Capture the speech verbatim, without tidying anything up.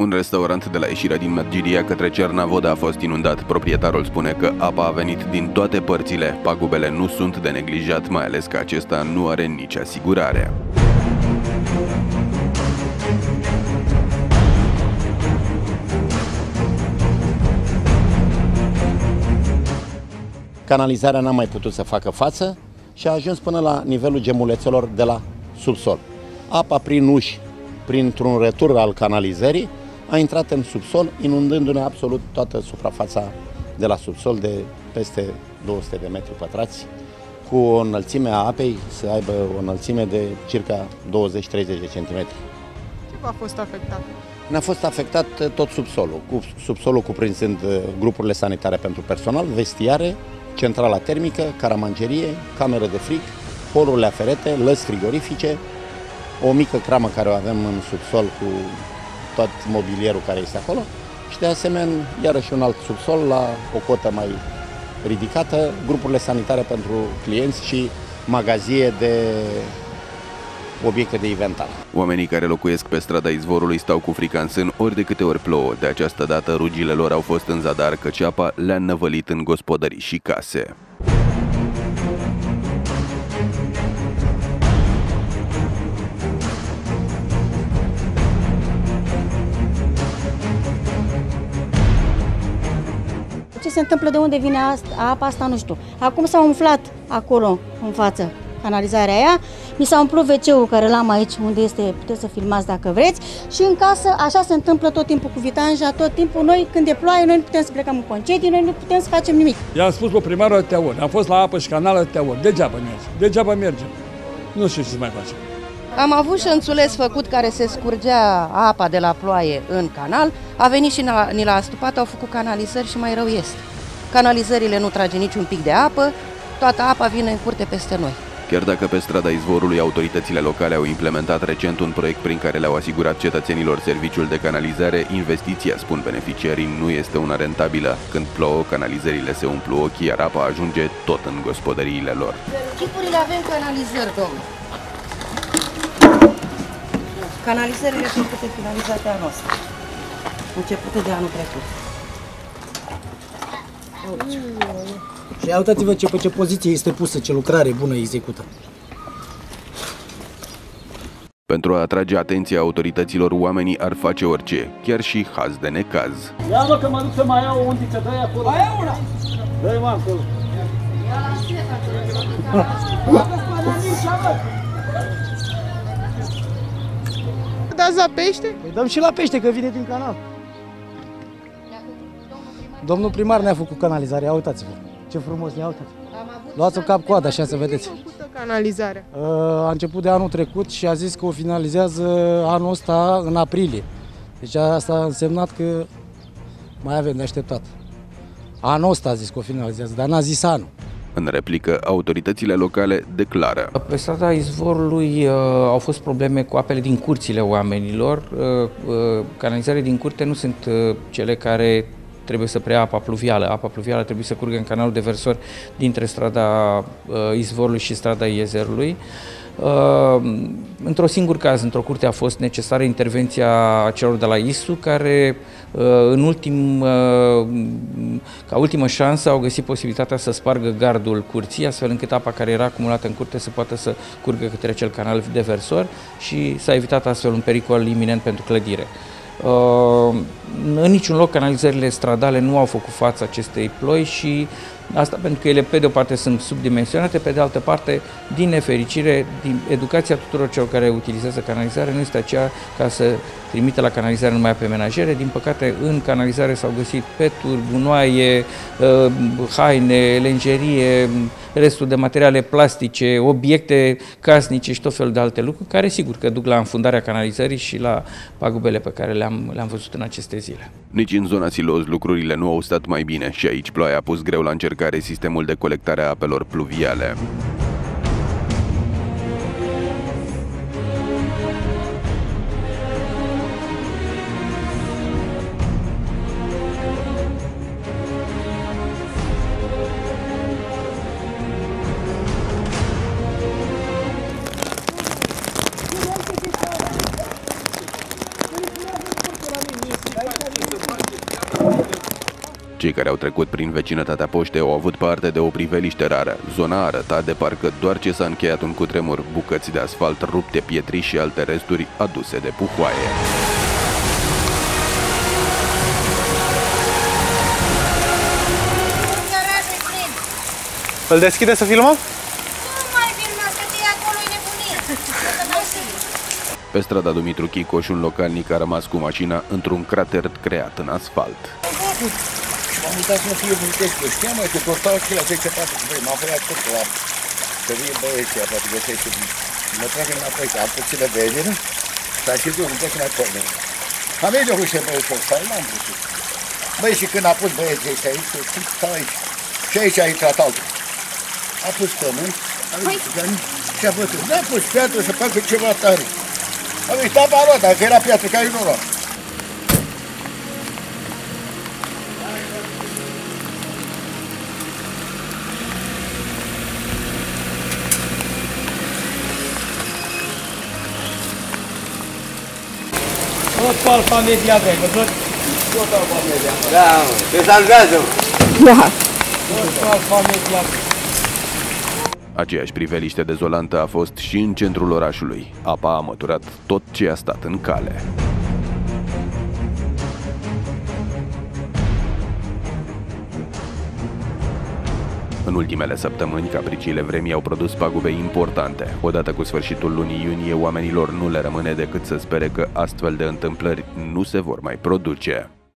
Un restaurant de la ieșirea din Medgidia către Cernavodă a fost inundat. Proprietarul spune că apa a venit din toate părțile. Pagubele nu sunt de neglijat, mai ales că acesta nu are nici asigurare. Canalizarea n-a mai putut să facă față și a ajuns până la nivelul gemulețelor de la subsol. Apa prin uși, printr-un retur al canalizării, a intrat în subsol, inundându-ne absolut toată suprafața de la subsol de peste două sute de metri pătrați, cu o înălțime a apei să aibă o înălțime de circa douăzeci treizeci de centimetri. Ce a fost afectat? Ne-a fost afectat tot subsolul, cu subsolul cuprinzând grupurile sanitare pentru personal, vestiare, centrala termică, caramangerie, cameră de frig, holurile aferente, lăzi frigorifice, o mică cramă care o avem în subsol cu tot mobilierul care este acolo și de asemenea iarăși un alt subsol la o cotă mai ridicată, grupurile sanitare pentru clienți și magazie de obiecte de inventar. Oamenii care locuiesc pe strada Izvorului stau cu frica în sân ori de câte ori plouă. De această dată rugile lor au fost în zadar, căci apa le-a năvălit în gospodării și case. Ce se întâmplă, de unde vine apa asta, nu știu. Acum s-a umflat acolo, în față, canalizarea aia. Mi s-a umplut ve ce-ul care l-am aici, unde este, puteți să filmați dacă vreți. Și în casă, așa se întâmplă tot timpul cu vitanja, tot timpul. Noi, când e ploaie, noi nu putem să plecăm în concedii, noi nu putem să facem nimic. I-am spus pe primarul atâtea ori, am fost la apă și canal atâtea ori, degeaba merge, degeaba merge. Nu știu ce să mai facem. Am avut șănțuleț făcut care se scurgea apa de la ploaie în canal, a venit și ni l-a astupat, au făcut canalizări și mai rău este. Canalizările nu trage niciun pic de apă, toată apa vine în curte peste noi. Chiar dacă pe strada Izvorului autoritățile locale au implementat recent un proiect prin care le-au asigurat cetățenilor serviciul de canalizare, investiția, spun beneficiarii, nu este una rentabilă. Când plouă, canalizările se umplu ochii, iar apa ajunge tot în gospodăriile lor. Chipurile avem canalizări, domnule. Canalizările sunt câte finalizate anul ăsta, începute de anul trecut. Și uitați-vă ce, pe ce poziție este pusă, ce lucrare bună execută. Pentru a atrage atenția autorităților, oamenii ar face orice, chiar și haz de necaz. Ia mă că mă duc să mai iau o undiță, dă-i acolo. Mai iau una! Dă-i mă acolo. Dați la pește? Păi dăm și la pește, că vine din canal. Domnul primar ne-a făcut canalizarea, ia uitați-vă. Ce frumos, ia uitați. Luați-o cap-coadă, așa să vedeți. Canalizarea. A început de anul trecut și a zis că o finalizează anul ăsta în aprilie. Deci asta a însemnat că mai avem de așteptat. Anul ăsta a zis că o finalizează, dar n-a zis anul. În replică, autoritățile locale declară: pe strada Izvorului uh, au fost probleme cu apele din curțile oamenilor. Uh, uh, canalizările din curte nu sunt uh, cele care trebuie să preia apa pluvială. Apa pluvială trebuie să curgă în canalul deversor dintre strada uh, Izvorului și strada Iezerului. Uh, într-un singur caz, într-o curte, a fost necesară intervenția celor de la I S U, care uh, în ultim, uh, ca ultimă șansă au găsit posibilitatea să spargă gardul curții, astfel încât apa care era acumulată în curte să poată să curgă către acel canal deversor și s-a evitat astfel un pericol iminent pentru clădire. Uh, în niciun loc canalizările stradale nu au făcut față acestei ploi și asta pentru că ele pe de o parte sunt subdimensionate, pe de altă parte, din nefericire, din educația tuturor celor care utilizează canalizare nu este aceea ca să trimite la canalizare numai pe menajere. Din păcate, în canalizare s-au găsit peturi, gunoaie, haine, lenjerie, restul de materiale plastice, obiecte casnice și tot felul de alte lucruri, care sigur că duc la înfundarea canalizării și la pagubele pe care le-am le-am văzut în aceste zile. Nici în zona Siloz lucrurile nu au stat mai bine și aici ploaia a pus greu la încercare sistemul de colectare a apelor pluviale. Cei care au trecut prin vecinătatea poștei au avut parte de o priveliște rară. Zona arăta de parcă doar ce s-a încheiat un cutremur, bucăți de asfalt rupte, pietri și alte resturi aduse de pufoaie. Îl deschide să filmăm? Nu mai filmați, că e acolo, e nebunie. Pe strada Dumitru Chicoș, un localnic a rămas cu mașina într-un crater creat în asfalt. M-am uitat să nu fie Vântescu, știam mai că costau și la zece patru, băi, m-am făiat tot la să vie băieții, poate găsește, mă trag înapoi, că am puțină venire, s-a și dus, îmi trec înapoi. Am ei de ușe băieții ăsta, l-am putut. Băi, și când a pus băieții ăștia aici, stau aici, și aici a intrat altul. A pus pământ, a venit gani și a bătut. N-a pus piatră să facă ceva tare. Am uitat pe a luat, dacă era piatră, care nu lua. Tot cu alfa media, ai văzut? Tot alfa media. Da, mă, te salvează, mă. Da. Tot cu alfa media. Aceeași priveliște dezolantă a fost și în centrul orașului. Apa a măturat tot ce a stat în cale. În ultimele săptămâni, capriciile vremii au produs pagube importante. Odată cu sfârșitul lunii iunie, oamenilor nu le rămâne decât să spere că astfel de întâmplări nu se vor mai produce.